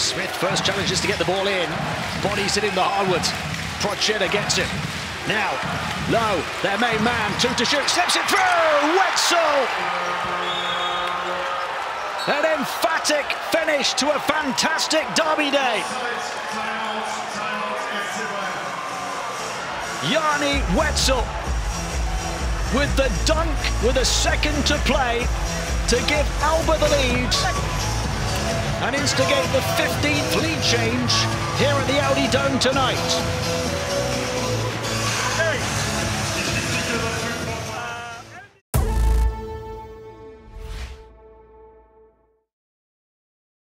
Smith first challenges to get the ball in. Bodies it in the hardwood. Procida gets it. Now, low, their main man, 2 to shoot, slips it through! Wetzell! An emphatic finish to a fantastic derby day. Yanni Wetzell with the dunk with a second to play to give ALBA the lead and instigate the 15th lead change here at the Audi Dome tonight.